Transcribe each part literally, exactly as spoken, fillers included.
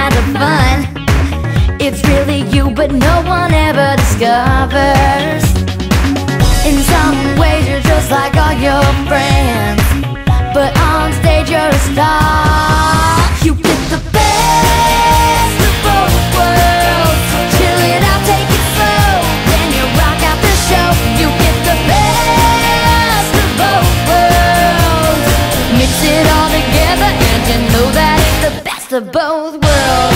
kinds of fun. It's really you, but no one ever discovers. In some ways you're just like all your friends, but on stage you're a star. You get the best of both worlds. Chill it out, take it slow, then you rock out the show. You get the best of both worlds. Mix it all together and you know that it's the best of both worlds.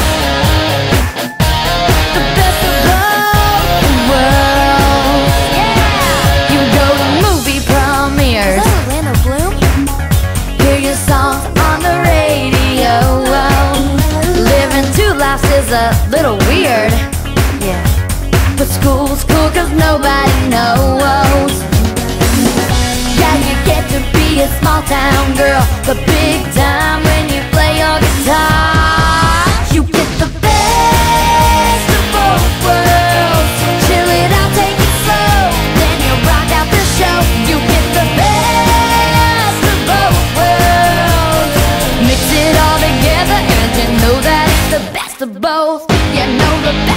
The best of both worlds. Yeah! You go to movie premieres. Is that Orlando Bloom? Hear your songs on the radio. Living two lives is a little weird. Yeah. But school's cool cause nobody knows. Yeah, you get to be a small town girl, the big time when you play your guitar. You get the best of both worlds. Chill it out, take it slow, then you rock out the show. You get the best of both worlds. Mix it all together and you know that it's the best of both. You know the best.